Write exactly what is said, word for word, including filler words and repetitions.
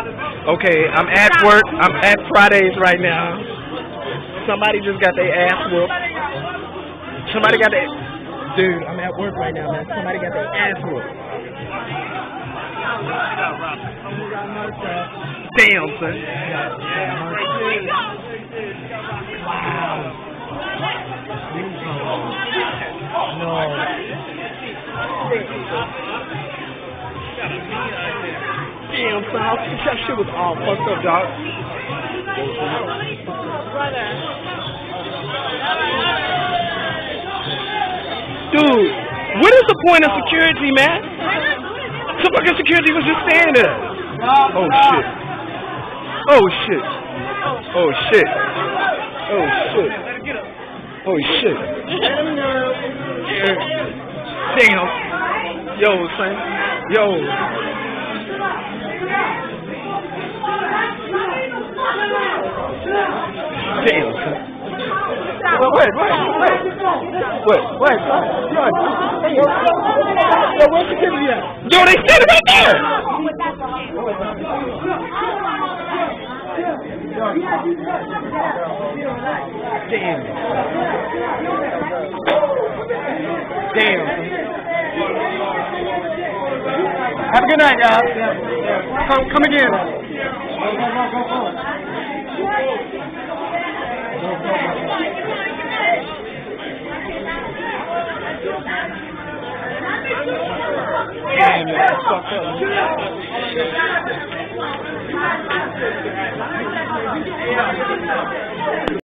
Okay, I'm at work. I'm at Fridays right now. Somebody just got their ass whooped. Somebody got their... Dude, I'm at work right now, man. Somebody got their ass whooped. Damn, son. Wow. No. Damn, son. That shit was all fucked up, dog. Dude, what is the point of security, man? The fucking security was just standing there. Oh shit. Oh shit. Oh shit. Oh shit. Oh shit. Damn. Yo, son. Yo. Damn, son. Wait, wait, wait, wait. Wait, wait, son. Yo, where's security at? Yo, they standing right there! Damn. Damn. Have a good night, guys. Come, come again. Damn, that's fucked up.